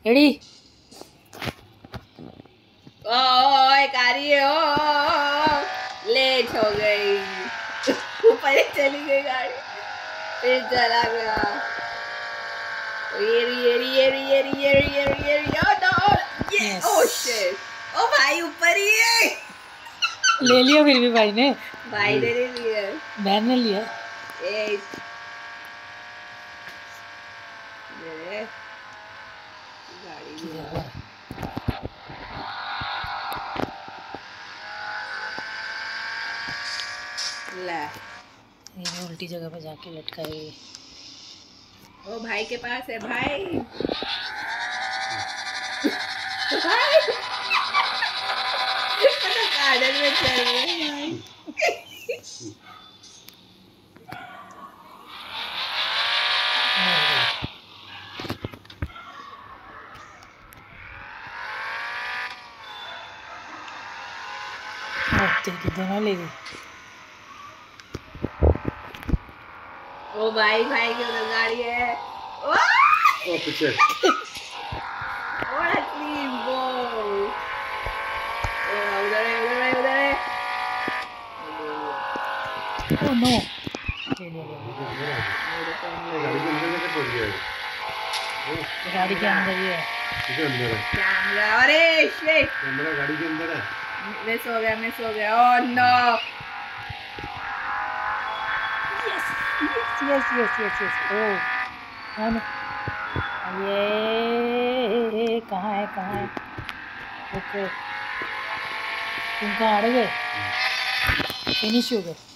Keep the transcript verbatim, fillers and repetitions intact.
एड़ी ओए कारी है ओ लेट हो गई ऊपर ही चली गई गाड़ी फिर चला गया ये ये ये ये ये ये ये ये ये नो ये ओ शिट ओ भाई ऊपर ही है ले लिया फिर भी भाई ने भाई ने ले लिया बहन ने लिया ए ये गाड़ी ला ये उल्टी जगह पे जाके लटकाए ओ भाई के पास है भाई भाई गार्डन में चल रहे हैं भाई तेरे दोनों ले गए ओ भाई भाई की उधर गाड़ी है ओ ओ पीछे और असली वो उधर है उधर है उधर है ओ नो गाड़ी के अंदर ही है किसके अंदर है कैमरा अरे शिट कैमरा गाड़ी के अंदर है मिस हो गया मिस हो गया oh no yes yes yes yes ओ कौन ये कहाँ है कहाँ है ओके तुम कहाँ अड़ गए फिनिश हो गए